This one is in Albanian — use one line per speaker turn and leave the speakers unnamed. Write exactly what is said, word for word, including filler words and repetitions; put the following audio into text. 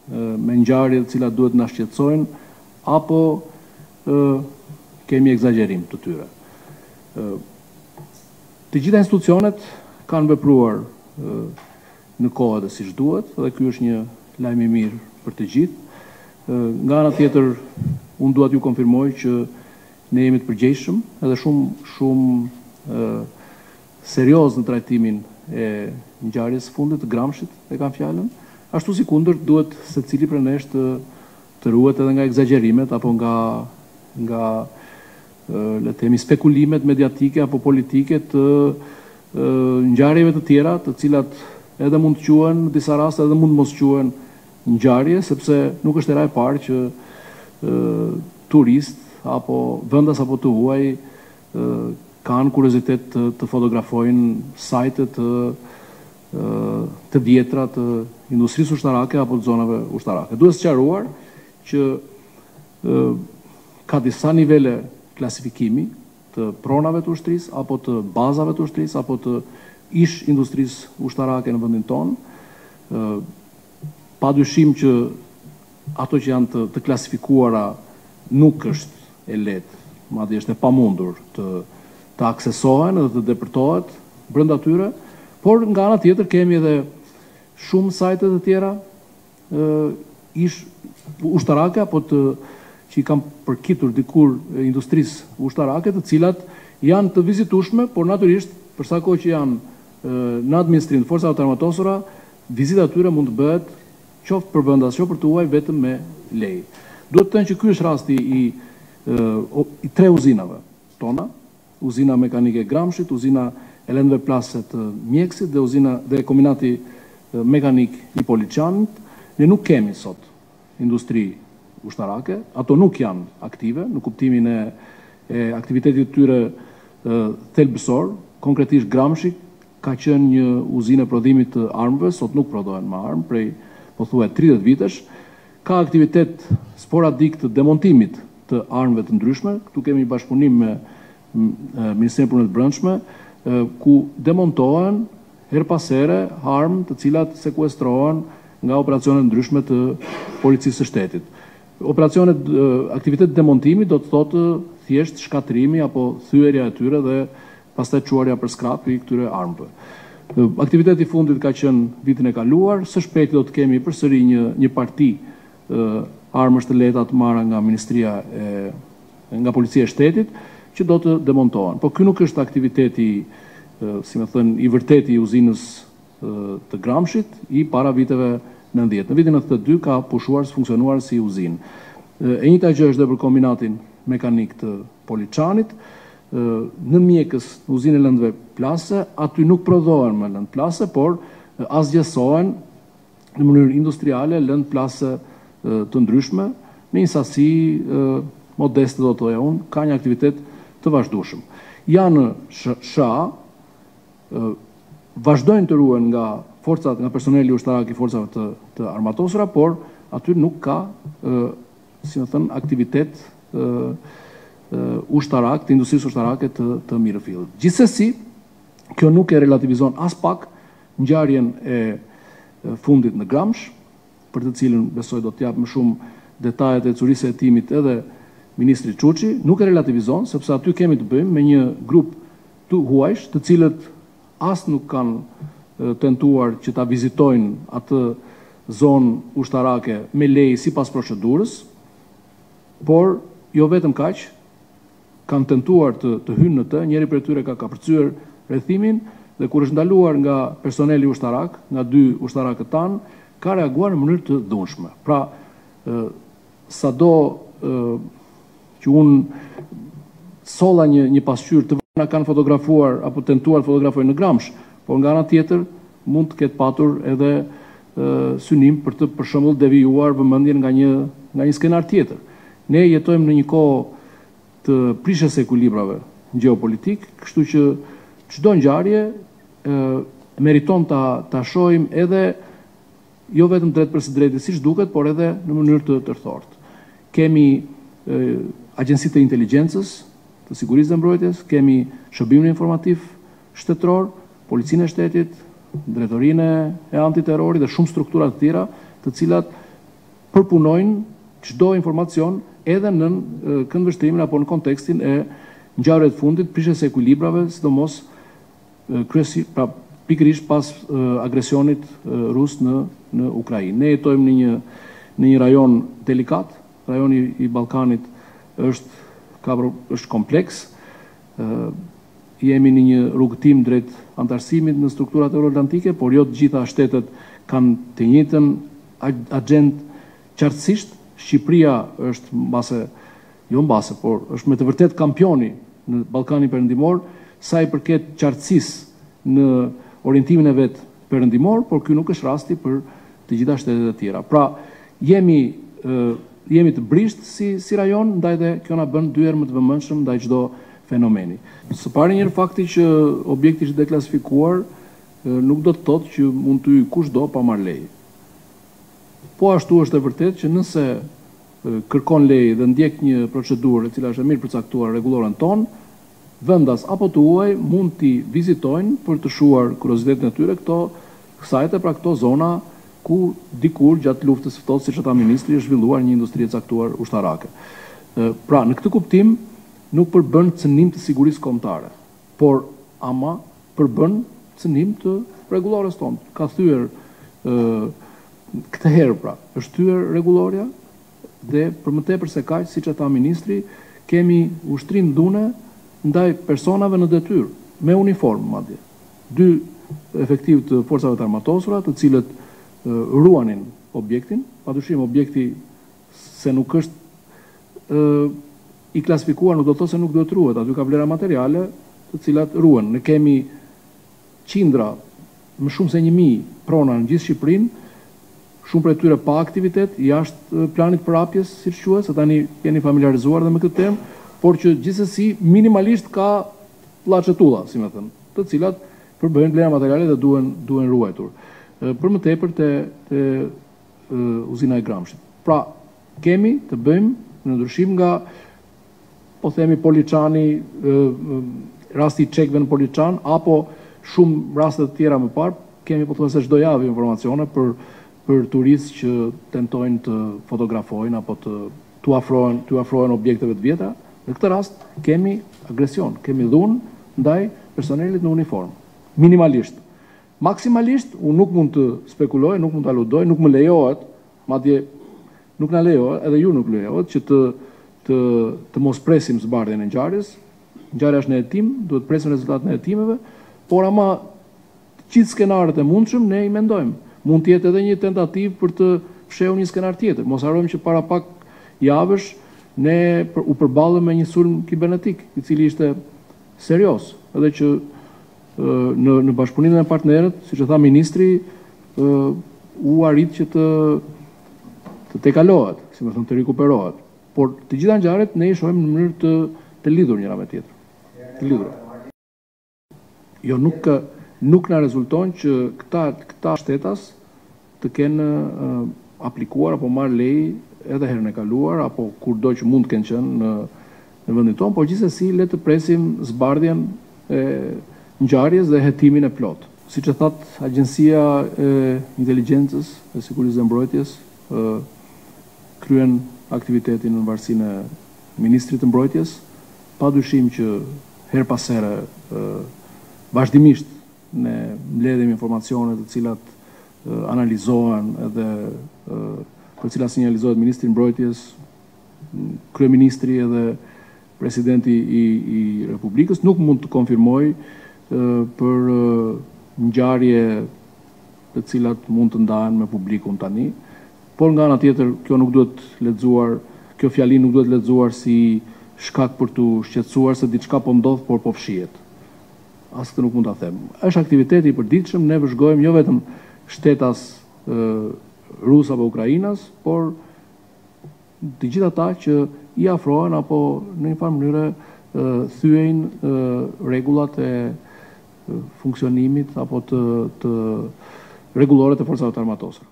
me ngjarje të cilat duhet na shqetësojnë, apo kemi egzagerim të tyre. Të gjitha institucionet kanë vepruar në kohë dhe siç duhet, dhe ky është një lajm i mirë për të gjithë. Nga ana tjetër, unë dua t'ju konfirmoj që ne jemi të përgjegjshëm edhe shumë shumë serioz në trajtimin e ngjarjes së fundit të Gramshit, e kam fjalën. Ashtu si kundër duhet secili prej nesh të të ruhet edhe nga egzagerimet apo nga nga le të themi spekulimet mediatike apo politike të ngjarjeve të tjera, të cilat edhe mund të quhen në disa raste edhe mund mos quhen ngjarje, sepse nuk është era e parë që turist apo vendas apo të huaj kanë kuriozitet të, të fotografojnë sajte të të vjetra të industrisë ushtarake apo të zonave ushtarake. Duhet sqaruar që ka disa nivele klasifikimi të pronave të ushtrisë apo të bazave të ushtrisë apo të ish industrisë ushtarake në vendin tonë. Pa dyshim që ato që janë të, të klasifikuara nuk është e lehtë, madje është e pamundur të të aksesohen dhe të depërtohet brenda tyre, por nga ana tjetër kemi edhe shumë sajte të tjera ish ushtarake apo të që i kanë përkitur dikur industrisë ushtarake, të cilat janë të vizitueshme, por natyrisht për sa kohë që janë në administrim të forcave të armatosura, vizita atyre mund të bëhet qoftë për vendas, qoftë për të huaj vetëm me lejë. Duhet të thënë që ky është rasti i, i tre uzinave tona, uzina mekanike Gramshit, uzina e lëndëve plase të Mjekësit dhe uzina dhe kombinati mekanik i Poliçanit. Ne nuk kemi sot industri ushtarake, ato nuk janë aktive në kuptimin e, e aktivitetit të tyre thelbësor. Konkretisht Gramshi ka qenë një uzinë e prodhimit të armëve, sot nuk prodhohen me armë prej pothuajse tridhjetë vitesh. Ka aktivitet sporadik të demontimit të armëve të ndryshme. Këtu kemi bashkëpunim me Ministrinë e Punëve të Brendshme, ku demontohen her pas here armë të cilat sekuestrohen nga operacionet ndryshme të policisë së shtetit. Operacionet, aktivitet demontimi do të thotë thjesht shkatrimi apo thyerja e tyre dhe pastaj çuarja për skrap i këtyre armëve. Aktiviteti i fundit ka qenë vitin e kaluar, së shpejti do të kemi përsëri një një parti armësh të lehta të marra nga Ministria e nga Policia e Shtetit, që do të demontohen. Po ky nuk është aktiviteti, si më thënë, i vërteti i uzinës të Gramshit i para viteve nëntëdhjetë. Në vitin nëntëdhjetë e dy ka pushuar së funksionuar si uzinë. E njëjta gjë është edhe për kombinatin mekanik të Poliçanit. Në Mjekës, në uzinë e lëndëve plase, aty nuk prodhohen me lëndë plase, por asgjësohen në mënyrë industriale lëndë plase të ndryshme, me një sasi modeste do të thoja unë, ka një aktivitet të vazhdueshëm. Janë sha, vazhdojnë të ruhen nga forcat, nga personeli ushtarak i forcave të, të armatosura, por aty nuk ka, si më thënë, aktivitet e, e, ushtarak, të industrisë ushtarake të, të mirëfillt. Gjithsesi, kjo nuk e relativizon as pak ngjarjen e fundit në Gramsh, për të cilën besoj do të jap më shumë detajet e curisë e hetimit edhe Ministri Çuçi, nuk e relativizon, sepse aty kemi të bëjmë me një grup të huajsh, të cilët as nuk kanë tentuar që ta vizitojnë atë zonë ushtarake me lejë sipas procedurës, por jo vetëm kaq, kanë tentuar të, të hynë në të, njëri prej tyre ka kapërcyer rrethimin dhe kur është ndaluar nga personeli ushtarak, nga dy ushtarakët tanë, ka reaguar në mënyrë të dhunshme. Pra, sado që unë solla një, një pasqyrë të vëna kanë fotografuar apo tentuar fotografojnë në Gramsh, por nga ana tjetër mund të ketë patur edhe e, synim për të për shembull devijuar vëmendjen nga një nga një skenar tjetër. Ne jetojmë në një kohë të prishjes së ekuilibrave gjeopolitik, kështu që çdo ngjarje meriton ta ta shohim edhe jo vetëm drejt për së drejtë siç duket, por edhe në mënyrë të tërthortë. Kemi e, agjencitë e inteligjencës, të sigurisë dhe mbrojtjes, kemi shërbimin informativ shtetëror, policinë e shtetit, drejtorinë e antiterrorit dhe shumë struktura të tjera, të cilat përpunojnë çdo informacion edhe në këndvështrimin apo në kontekstin e ngjarjeve të fundit, prishjes së ekuilibrave, sidomos kryesi, pra pikërisht pas agresionit rus në në Ukrainë. Ne jetojmë në një në një rajon delikat, rajoni i Ballkanit është ka është kompleks. ë jemi në një rrugëtim drejt antarësimit në strukturat euroatlantike, por jo të gjitha shtetet kanë të njëjtën agjend qartësisht. Shqipëria është mbase, jo mbase, por është me të vërtet kampioni në Ballkanin Perëndimor sa i përket qartësisë në orientimin e vet perëndimor, por ky nuk është rasti për të gjitha shtetet e tjera. Pra, jemi ë jemi të brisht si si rajon, ndaj dhe kjo na bën dy herë më të vëmendshëm ndaj çdo fenomeni. Së pari njërë fakti që objekti është deklasifikuar nuk do të thotë që mund të hyjë kushdo pa marrë leje. Po ashtu është e vërtet që nëse kërkon leje dhe ndjek një procedurë e cila është e mirë përcaktuar rregullorën tonë, vendas apo të huaj mund t'i vizitojnë për të shuar kuriozitetin e tyre këto sajte, pra këto zona ku dikur gjatë luftës së ftohtë, siç tha ministri, është zhvilluar një industri e caktuar ushtarake. Pra, në këtë kuptim nuk përbën cënim të sigurisë kombëtare, por ama përbën cënim të rregullores tonë. Ka thyer ë këtë herë, pra, është thyer rregulloria dhe për më tepër se kaq, siç e tha ministri, kemi ushtrim dhune ndaj personave në detyrë, me uniformë madje. Dy efektiv të forcave të armatosura, të cilët ruanin objektin, padyshim objekti se nuk është ë i klasifikuar, nuk do të thotë se nuk duhet ruhet, aty ka vlera materiale të cilat ruhen. Ne kemi qindra, më shumë se një mijë prona në gjithë Shqipërinë, shumë prej tyre pa aktivitet, jashtë planit përhapjes, siç quhet, se tani jeni familiarizuar dhe me këtë temë, por që gjithsesi minimalisht ka llaçetulla, si më thënë, të cilat përbëjnë vlera materiale dhe duhen duhen ruajtur. Për më tepër te te uzina e Gramshit. Pra, kemi të bëjmë në ndryshim nga, po themi, Poliçani, rasti i çekëve në Poliçan, apo shumë raste të tjera më parë, kemi pothuajse çdo javë informacione për për turistë që tentojnë të fotografojnë apo të tu afrohen, tu afrohen objekteve të vjetra. Në këtë rast kemi agresion, kemi dhunë ndaj personelit në uniformë. Minimalisht. Maksimalisht, unë nuk mund të spekuloj, nuk mund të aludoj, nuk më lejohet, madje nuk na lejohet, edhe ju nuk lejohet, që të të të mos presim zbardhjen e ngjarjes. Ngjarja është në hetim, duhet presim rezultatin e hetimeve, por ama të gjithë skenarët e mundshëm ne i mendojmë. Mund të jetë edhe një tentativë për të fshehur një skenar tjetër. Mos harrojmë që para pak javësh ne u përballëm me një sulm kibernetik, i cili ishte serioz, edhe që në në bashkëpunimin me partnerët, siç e tha ministri, u arrit që të të tejkalohet, si më thon, të rikuperohet. Por të gjitha ngjarjet ne i shohim në mënyrë të të lidhur njëra me tjetrën. Të lidhur. Jo, nuk nuk na rezulton që këta këta shtetas të kenë uh, aplikuar apo marrë lejë edhe herën e kaluar apo kurdo që mund të kenë qenë në në vendin tonë, por gjithsesi le të presim zbardhjen e ngjarjes dhe hetimin e plot. Siç e that Agjencia e Inteligjencës dhe Sigurisë së Mbrojtjes, uh, kryen aktivitetin në varësinë e Ministrit të Mbrojtjes, padyshim që her pas here uh, vazhdimisht ne mbledhim informacione të cilat uh, analizohen edhe uh, për cilat sinjalizohet Ministri i Mbrojtjes, Kryeministri edhe Presidenti i, i Republikës. Nuk mund të konfirmoj uh, për uh, ngjarje të cilat mund të ndahen me publikun tani, por nga ana tjetër kjo nuk duhet lexuar, kjo fjali nuk duhet lexuar si shkak për të shqetësuar se diçka po ndodh, por po fshihet. As këtë nuk mund ta them. Është aktiviteti i përditshëm, ne vëzhgojmë jo vetëm shtetas ë rus apo ukrainas, por të gjithë ata që i afrohen apo në një farë mënyrë thyejnë rregullat e funksionimit apo të të rregullore të forcave të armatosura.